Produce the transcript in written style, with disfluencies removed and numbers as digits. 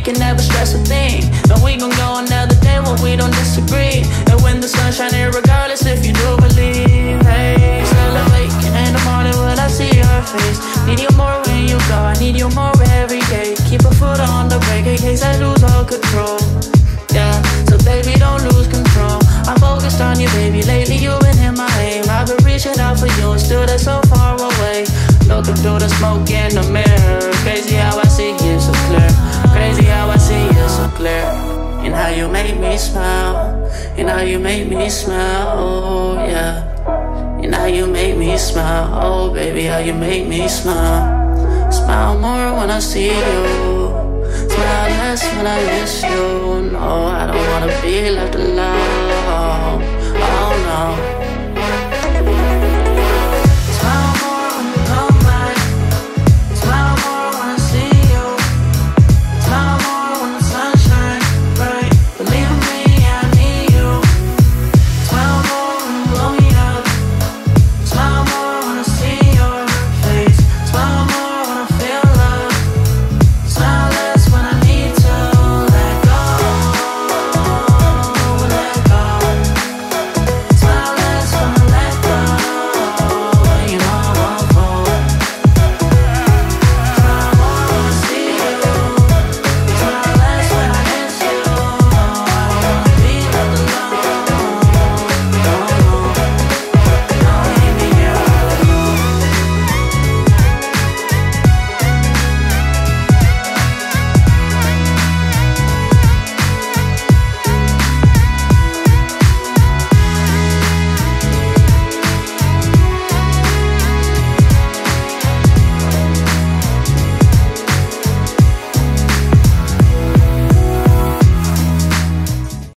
can never stress a thing. And we gon' go another day when we don't disagree. And when the sun's shining, regardless if you do believe. Hey, still awake in the morning when I see your face. Need you more when you go, I need you more every day. Keep a foot on the brake in case I lose all control. Yeah, so baby, don't lose control. I'm focused on you, baby. Lately you've been in my aim. I've been reaching out for you and still they're so far away. Looking through the smoke in the mirror. Crazy how I see you so clear. Crazy how I see you so clear. And how you make me smile. And how you make me smile, oh yeah. And how you make me smile, oh baby, how you make me smile. Smile more when I see you. Smile less when I miss you. No, I don't wanna be left alone. Oh no.